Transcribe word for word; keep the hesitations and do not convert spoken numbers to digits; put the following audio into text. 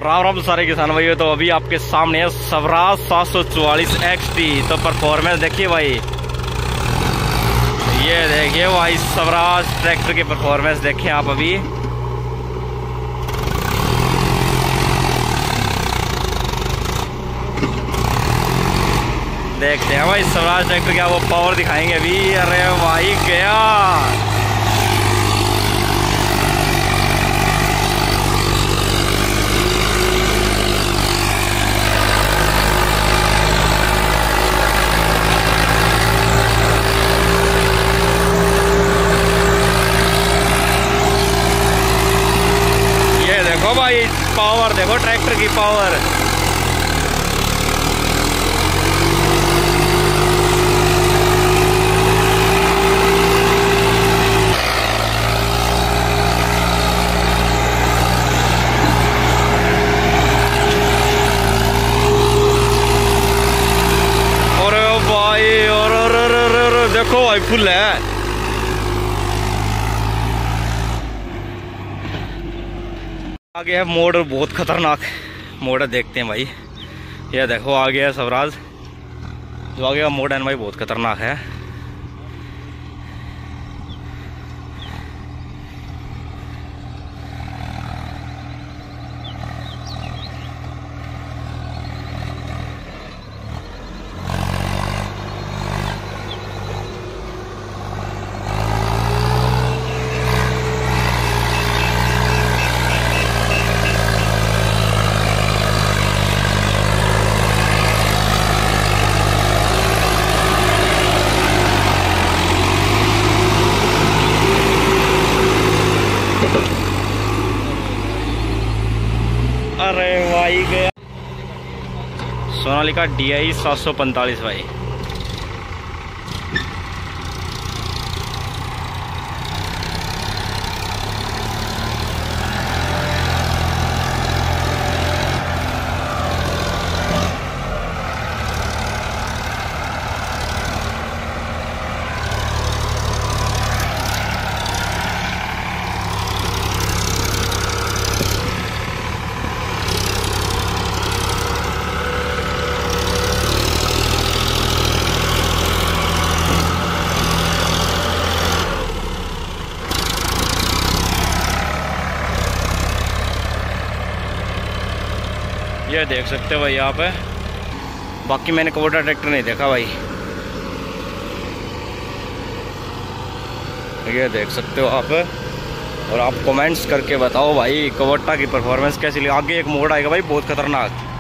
राम राम सारे किसान भाई। तो अभी आपके सामने है स्वराज सात सौ चौवालीस एक्स टी। तो परफॉर्मेंस देखिए भाई, ये देखिए भाई स्वराज ट्रैक्टर की परफॉर्मेंस देखिए आप। अभी देखते हैं भाई स्वराज ट्रैक्टर क्या वो पावर दिखाएंगे अभी। अरे भाई गया, देखो भाई पावर, देखो ट्रैक्टर की पावर। अरे भाई और, और, और, और, और देखो भाई फुल है। आगे है मोड़, बहुत खतरनाक मोड़ है, देखते हैं भाई। ये देखो आगे है स्वराज, जो आगे का मोड़ है भाई बहुत खतरनाक है। अरे भाई गया सोनालिका डी आई सात सौ पैंतालीस भाई। ये देख सकते हो भाई यहाँ पे। बाकी मैंने कुबोटा ट्रैक्टर नहीं देखा भाई। ये देख सकते हो आप, और आप कमेंट्स करके बताओ भाई कुबोटा की परफॉर्मेंस कैसी लगी। आगे एक मोड़ आएगा भाई बहुत खतरनाक।